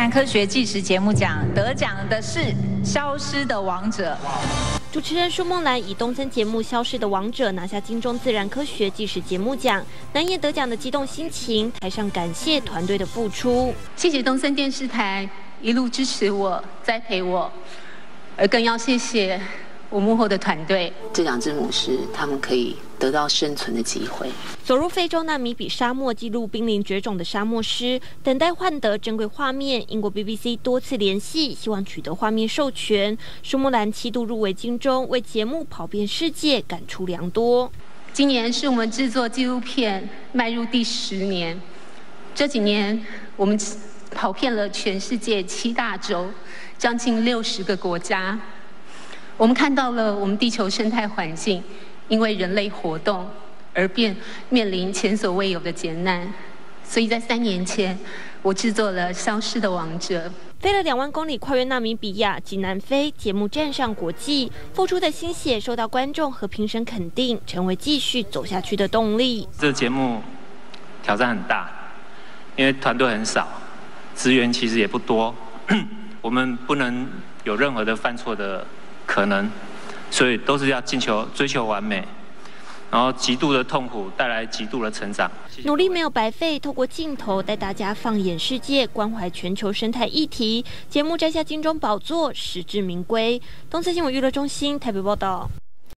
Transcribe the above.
然科学纪实节目奖得奖的是《消失的王者》。 主持人舒梦兰以东森节目《消失的王者》拿下金钟自然科学纪实节目奖，难言得奖的激动心情，台上感谢团队的付出。 谢谢东森电视台一路支持我、栽培我，而更要谢谢我幕后的团队。这2只母狮，它们可以得到生存的机会。 走入非洲纳米比沙漠，记录濒临绝种的沙漠狮，等待换得珍贵画面。英国 BBC 多次联系，希望取得画面授权。舒梦兰7度入围金钟，为节目跑遍世界感触良多。 今年是我们制作纪录片迈入第10年，这几年我们跑遍了全世界7大洲，将近60个国家。我们看到了我们地球生态环境因为人类活动而面临前所未有的艰难，所以在3年前，我制作了《消失的王者》。 飞了2万公里，跨越纳米比亚及南非，节目站上国际，付出的心血受到观众和评审肯定，成为继续走下去的动力。 这个节目挑战很大，因为团队很少，资源其实也不多，我们不能有任何的犯错的可能，所以都是要追求完美，然后极度的痛苦带来极度的成长。 努力没有白费，透过镜头带大家放眼世界，关怀全球生态议题。节目摘下金钟宝座，实至名归。东森新闻娱乐中心台北报道。